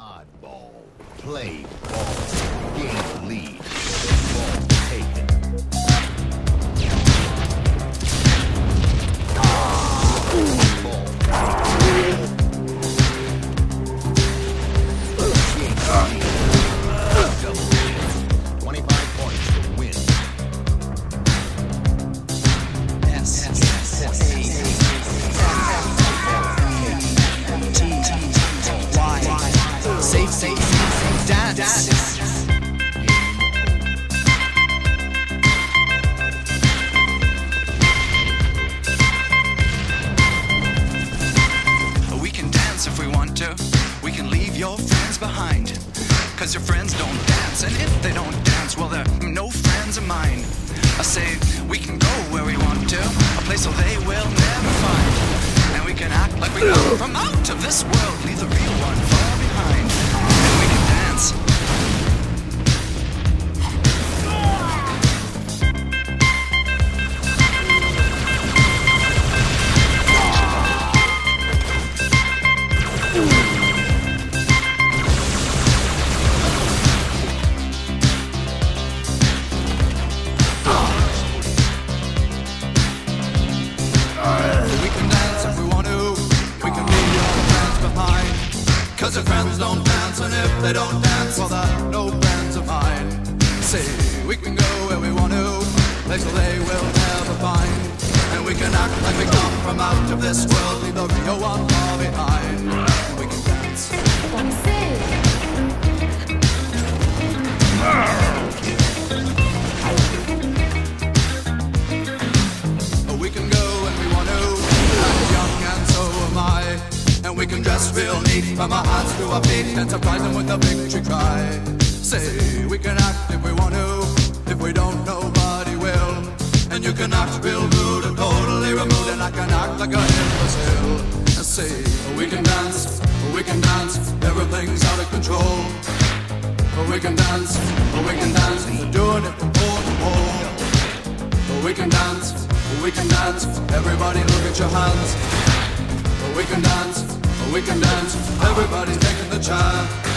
Oddball. Play ball. Game lead. Ball taken. We can leave your friends behind, 'cause your friends don't dance, and if they don't dance, well, they're no friends of mine. I say we can go where we want to, a place where they will never find, and we can act like we come from out of this world, leave the real one far behind, and we can dance. Cause your friends don't dance, and if they don't dance, well, they're no friends of mine. Say, we can go where we want to, place where they will never find, and we can act like we come from out of this world, leave the real one far behind. And we can dance. We can go when we want to, I'm young and so am I. And we can dress real neat, from our hands to our feet, and surprise them with a victory cry. Say, we can act if we want to, if we don't, nobody will. And you can act real rude and totally removed, and I can act like a imbecile. And say, we can dance, everything's out of control. We can dance, we're doing it from pole to pole. We can dance, everybody look at your hands. We can dance, everybody's taking the chance.